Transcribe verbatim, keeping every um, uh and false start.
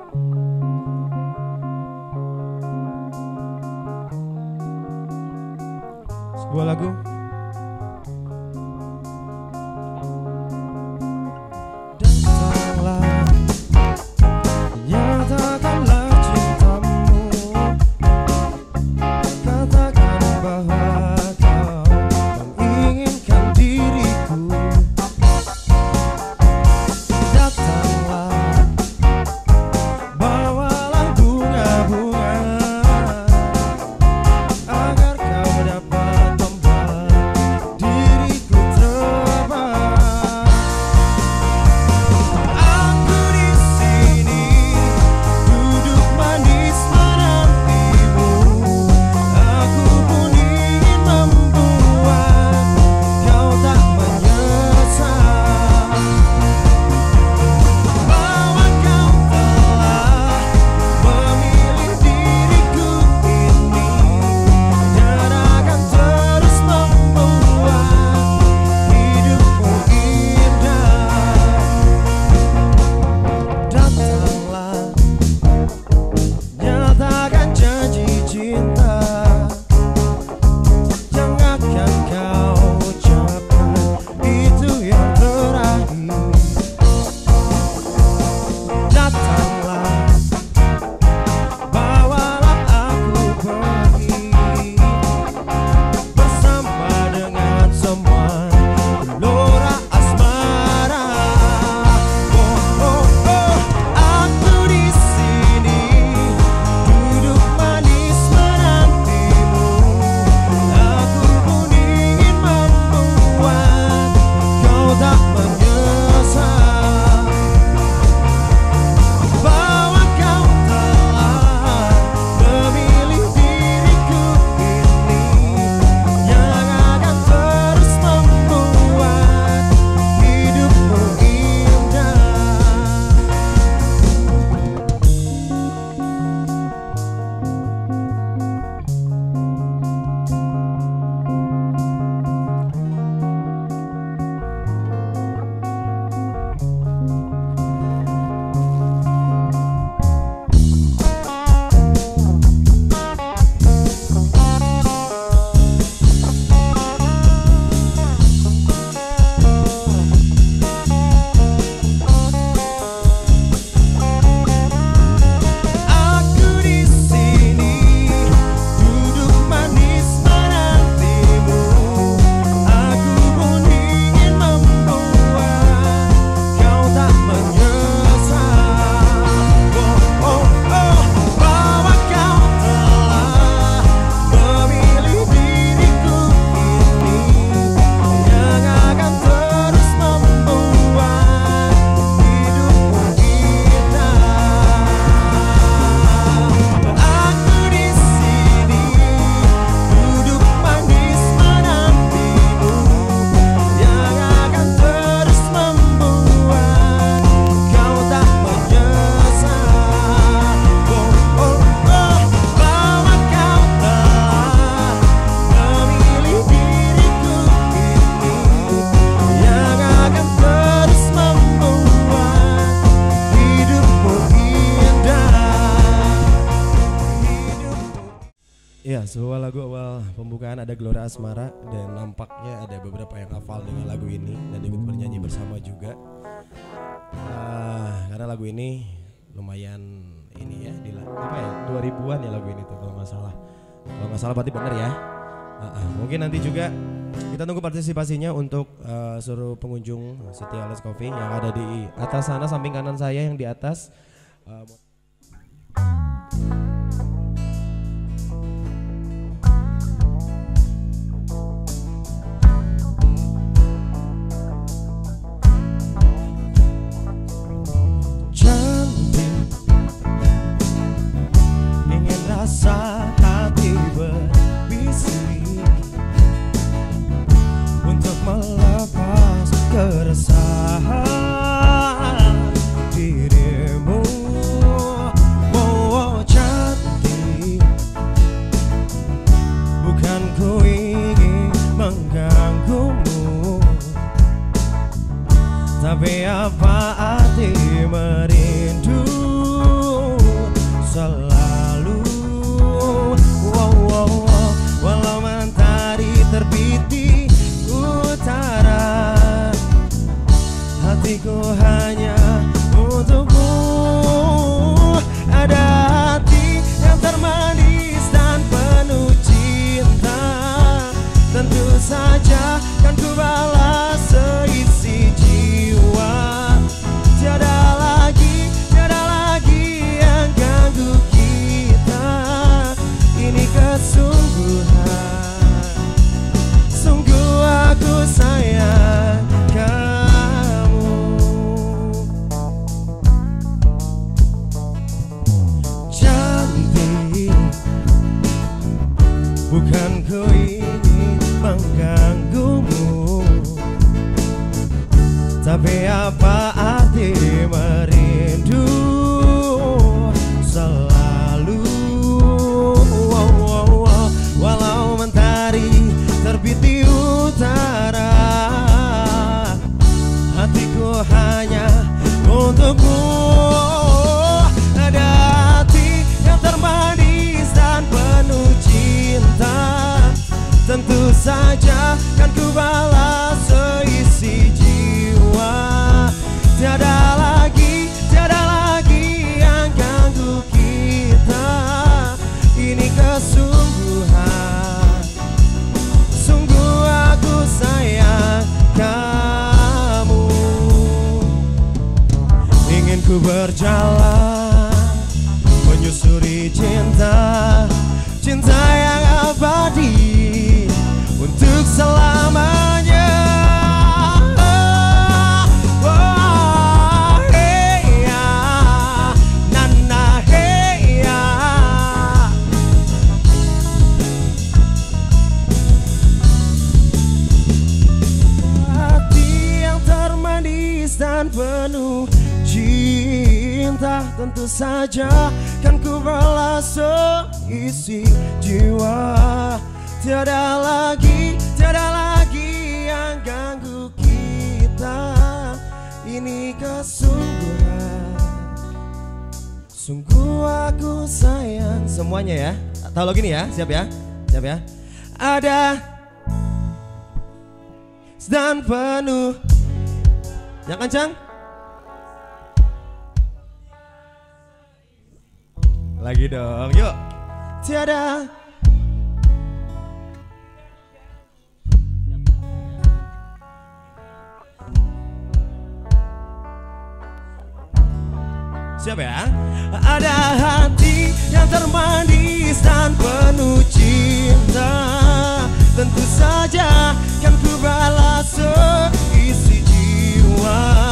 Sebuah lagu datanglah, nyatakanlah cintamu, katakan bahwa kau menginginkan diriku. Datanglah, bawalah bunga-bunga agar kau dapat membuat diriku terbang. Aku di sini duduk manis menantimu. Aku pun ingin membuat kau tak menyesal, bahwa kau telah memilih diriku ini dan akan terus membuat hidupmu indah. Datanglah, nyatakan janji cinta yang akan kau ucapkan, itu yang terakhir. Datanglah, bawalah aku pergi bersama dengan semua gelora asmara. Oh, oh, oh, aku di sini duduk manis menantimu. Aku pun ingin membuat kau tak menyesal, bahwa kau telah memilih diriku ini yang akan terus membuat hidupmu indah. Aku di sini duduk manis menantimu. Aku pun ingin membuat kau tak menyesal. Oh, oh, oh, bahwa kau telah memilih diriku ini yang akan terus membuat hidupmu indah. Aku di sini duduk manis menantimu yang akan terus membuat kau tak menyesal. Oh, oh, oh, bahwa kau telah memilih diriku ini yang akan terus membuat hidupmu indah. Ya, sebuah lagu awal pembukaan ada Gelora Asmara, dan nampaknya ada beberapa yang hafal dengan lagu ini dan ikut bernyanyi bersama juga. Ah, karena lagu ini lumayan ini ya, di la- apa ya, dua ribuan ya lagu ini tuh kalau nggak salah. Kalau nggak salah berarti bener ya. Ah, ah, mungkin nanti juga kita tunggu partisipasinya untuk eh, seluruh pengunjung Setia Let's Coffee yang ada di atas sana, samping kanan saya yang di atas. Eh, Cantik, ingin rasa hati berbisik untuk melepas keresahan dirimu. Oh, oh, Ku berjalan menyusuri cinta, cinta yang abadi untuk selamanya. Oh, hey ya, nana hey ya. Hati yang termanis dan penuh cinta, tentu saja kan ku balas isi jiwa. Tiada lagi, tiada lagi yang ganggu kita. Ini kesungguhan, sungguh aku sayang. Semuanya ya, tahu lagu ini ya, siap ya, siap ya. Ada dan penuh, yang kencang. Lagi dong, yuk. Tiada siap ya. Ada hati yang termanis dan penuh cinta, tentu saja kan ku balas isi jiwa.